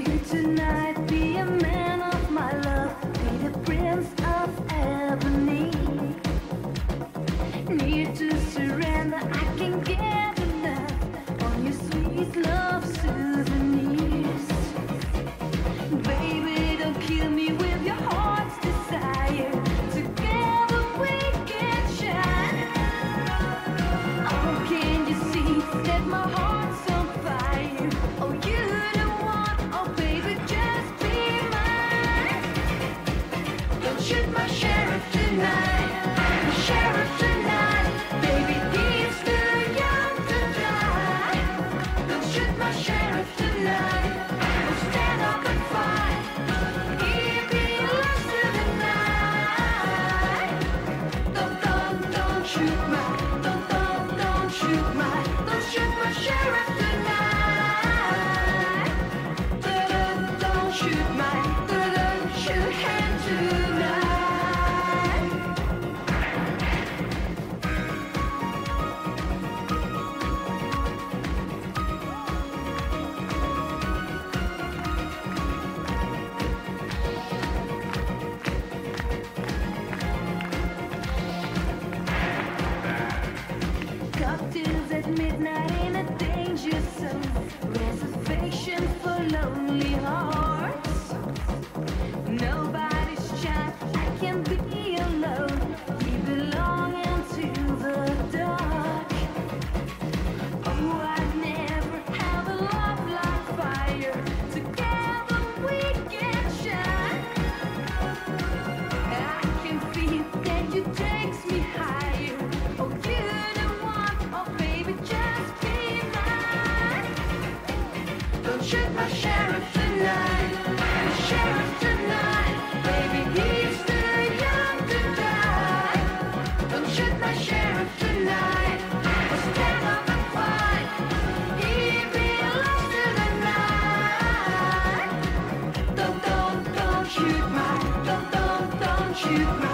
you tonight. Be a man of my love. Be the prince of ebony. Need to surrender. I can get enough on your sweet love souvenirs. Baby, don't kill me with your heart's desire. Together we can shine. Oh, can you see that my heart's on fire? Oh, you the one. Oh, baby, just be mine. Don't shoot my sheriff tonight. The sheriff tonight. Baby, he's too young to die. Don't shoot my sheriff tonight. Oh, stand up and fight. He'll be lost to the night. Don't shoot my, don't shoot my, don't shoot my sheriff tonight. Don't shoot my, don't shoot him tonight. Cocktails at midnight in a danger zone. Reservation for lonely hearts. Nobody's child, I can be alone. We belong into the dark. Oh, I never have a love like fire. Together we can shine. I can feel that you takes me higher. Oh, you the one. Oh, baby, just be mine. Don't shoot my sheriff tonight. The sheriff tonight. Baby, he's too young to die. Don't shoot my sheriff tonight. Oh, stand up and fight. He'll be lost to the night. Don't shoot my, don't shoot my.